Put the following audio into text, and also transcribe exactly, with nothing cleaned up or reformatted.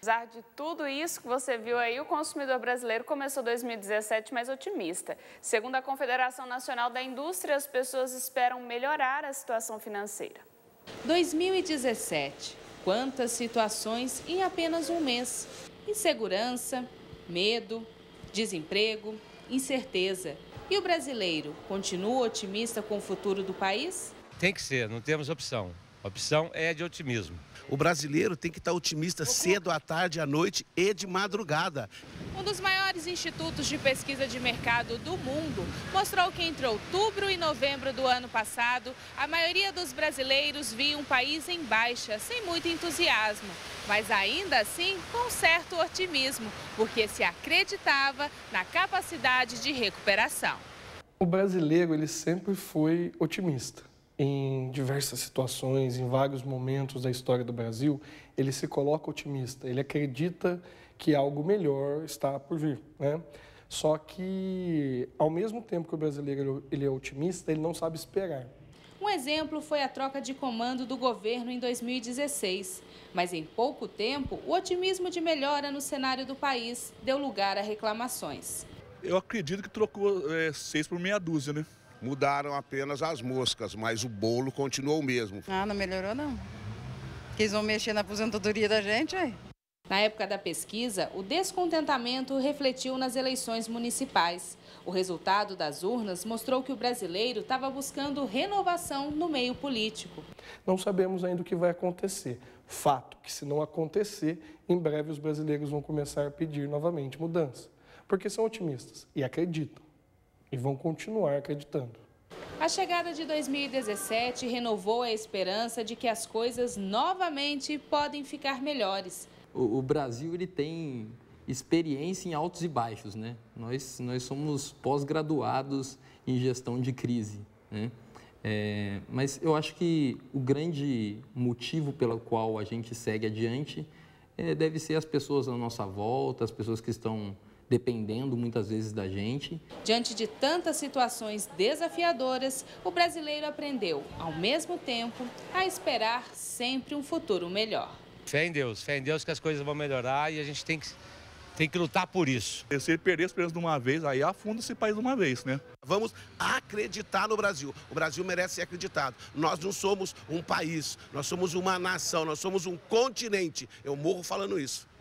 Apesar de tudo isso que você viu aí, o consumidor brasileiro começou dois mil e dezessete mais otimista. Segundo a Confederação Nacional da Indústria, as pessoas esperam melhorar a situação financeira. dois mil e dezessete. Quantas situações em apenas um mês. Insegurança, medo, desemprego, incerteza. E o brasileiro continua otimista com o futuro do país? Tem que ser, não temos opção. A opção é de otimismo. O brasileiro tem que estar otimista cedo, à tarde, à noite e de madrugada. Um dos maiores institutos de pesquisa de mercado do mundo mostrou que entre outubro e novembro do ano passado, a maioria dos brasileiros via um país em baixa, sem muito entusiasmo. Mas ainda assim, com certo otimismo, porque se acreditava na capacidade de recuperação. O brasileiro, ele sempre foi otimista. Em diversas situações, em vários momentos da história do Brasil, ele se coloca otimista, ele acredita que algo melhor está por vir, né? Só que, ao mesmo tempo que o brasileiro ele é otimista, ele não sabe esperar. Um exemplo foi a troca de comando do governo em dois mil e dezesseis. Mas em pouco tempo, o otimismo de melhora no cenário do país deu lugar a reclamações. Eu acredito que trocou é, seis por meia dúzia, né? Mudaram apenas as moscas, mas o bolo continuou o mesmo. Ah, não melhorou não. Eles vão mexer na aposentadoria da gente, aí. Na época da pesquisa, o descontentamento refletiu nas eleições municipais. O resultado das urnas mostrou que o brasileiro estava buscando renovação no meio político. Não sabemos ainda o que vai acontecer. Fato que, se não acontecer, em breve os brasileiros vão começar a pedir novamente mudança. Porque são otimistas e acreditam. E vão continuar acreditando. A chegada de dois mil e dezessete renovou a esperança de que as coisas novamente podem ficar melhores. O, o Brasil ele tem experiência em altos e baixos, né? Nós, nós somos pós-graduados em gestão de crise, né? É, mas eu acho que o grande motivo pelo qual a gente segue adiante é, deve ser as pessoas à nossa volta, as pessoas que estão dependendo muitas vezes da gente. Diante de tantas situações desafiadoras, o brasileiro aprendeu, ao mesmo tempo, a esperar sempre um futuro melhor. Fé em Deus, fé em Deus que as coisas vão melhorar e a gente tem que, tem que lutar por isso. Se ele perder a esperança de uma vez, aí afunda esse país de uma vez, né? Vamos acreditar no Brasil. O Brasil merece ser acreditado. Nós não somos um país, nós somos uma nação, nós somos um continente. Eu morro falando isso.